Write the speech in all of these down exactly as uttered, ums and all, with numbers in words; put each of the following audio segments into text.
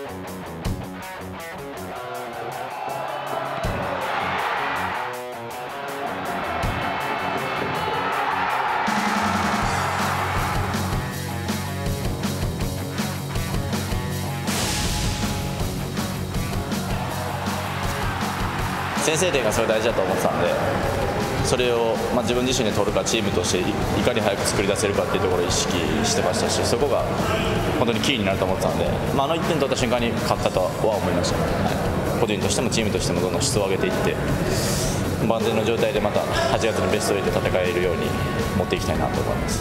先制点がそれ大事だと思ってたんで、それを、まあ、自分自身で取るかチームとしていかに早く作り出せるかっていうところを意識してましたし、そこが本当にキーになると思ってたんで、まあ、あのいってん取った瞬間に勝ったとは思いました、はい、個人としてもチームとしてもどんどん質を上げていって万全の状態でまたはちがつのベストはちで戦えるように持っていきたいなと思います。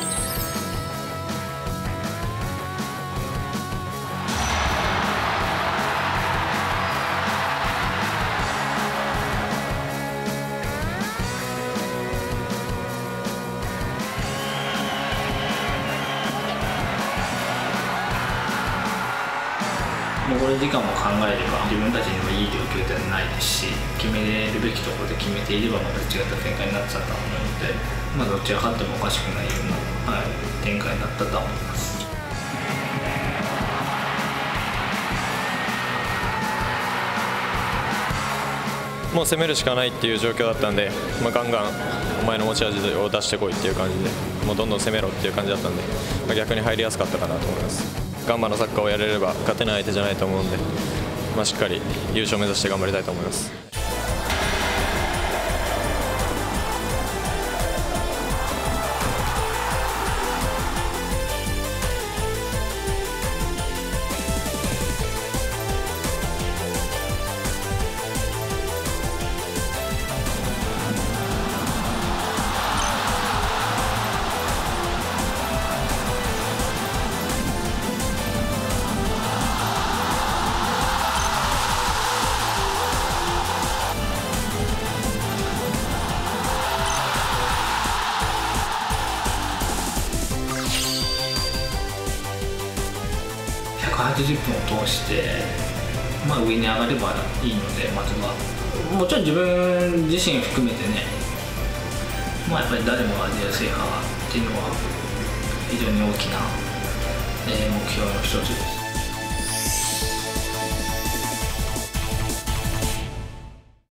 残り時間も考えれば自分たちにもいい状況ではないですし、決めるべきところで決めていればまた違った展開になってたと思うので、まあ、どっちが勝ってもおかしくないような、はい、展開になったとは思います。 もう攻めるしかないっていう状況だったんで、まあ、ガンガンお前の持ち味を出してこいっていう感じで、もうどんどん攻めろっていう感じだったんで、まあ、逆に入りやすかったかなと思います。ガンバのサッカーをやれれば勝てない相手じゃないと思うんで、まあ、しっかり優勝を目指して頑張りたいと思います。 ひゃくはちじゅっぷんを通して、まあ、上に上がればいいので、まずはもちろん自分自身含めてね、まあ、やっぱり誰もがアジア制覇っていうのは非常に大きな目標の一つです。